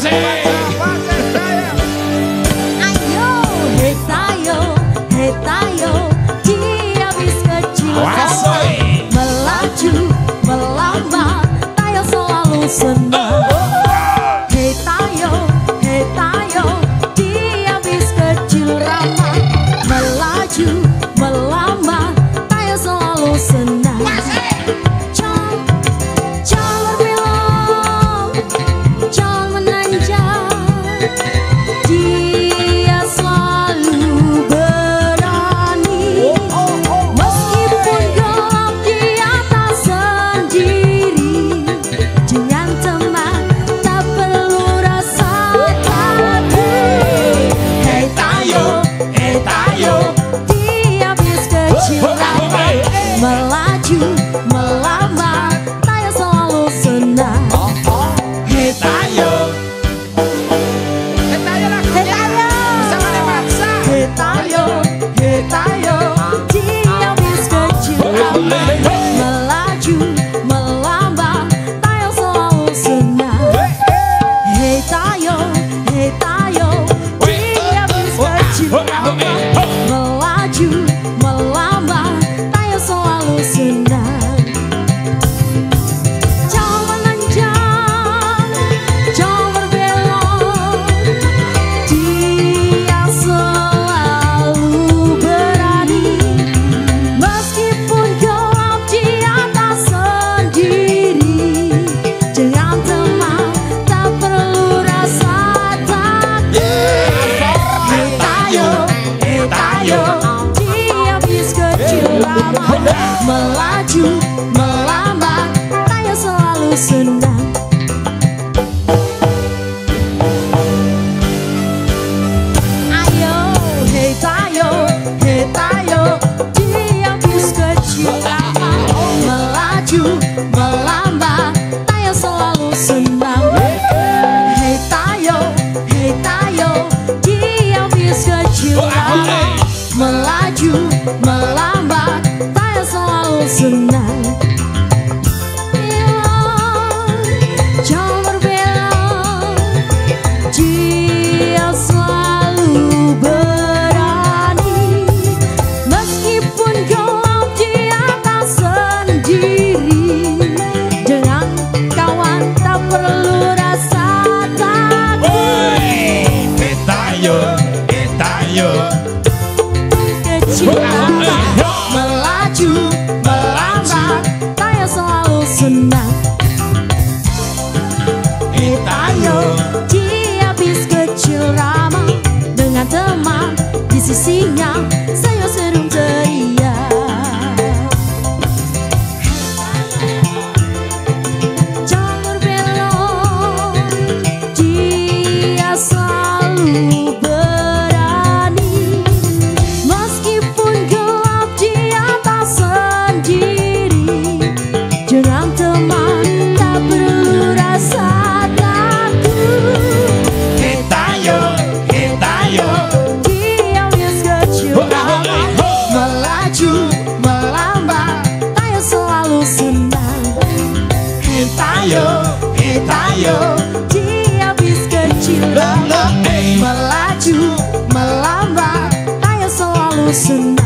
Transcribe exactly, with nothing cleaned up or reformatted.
senang. Hei tayo, hei tayo, dia bis kecil ramah, melaju, melambat, tayo selalu senang. Jangan, jangan berbelok, jangan menanjak, dia selalu berani. Meskipun gelap di atas sendiri, dengan teman tak perlu rasa takut. Hei tayo, hei tayo, dia bis kecil ramah, melaju, melambat, tayo selalu senang. Hei tayo, hei tayo lah, hei tayo, bersama Dewasa. hei tayo, hei tayo, dia bis kecil ramah, melaju, melambat, tayo selalu senang. Hei tayo, hei tayo, dia bis kecil ramah, melaju, melambat, tayo selalu senang. Jangan menanjak, jangan berbelok, dia selalu berani. Meskipun gelap di atas sendiri, dengan teman tak perlu rasa takut. Hei tayo, hei tayo, dia bis kecil ramah, melaju, melambat, tayo selalu senang. Ayo, hei tayo, hei tayo, dia bis kecil ramah, melaju, melambat, tayo selalu senang. Hei tayo, hei tayo, dia bis kecil ramah, melaju, melambat, tayo selalu senang. Jangan berbelok, dia selalu berani. Meskipun gelap di atas sendiri, dengan kawan tak perlu rasa takut. Hei tayo, hei tayo, Kecil ramah, melaju, melambat, tayo selalu senang. Hei tayo, dia bis kecil ramah, dengan teman di sisinya, saya serum ceria. Jangan berbelok, dia selalu berani. Meskipun gelap di atas sendiri, dengan teman tak perlu rasa takut. hei tayo, hei tayo, Dia bis kecil ramah, melaju, melambat, tayo selalu senang. hei tayo, hei tayo, Dia bis kecil ramah, melaju, melambat, tayo selalu senang.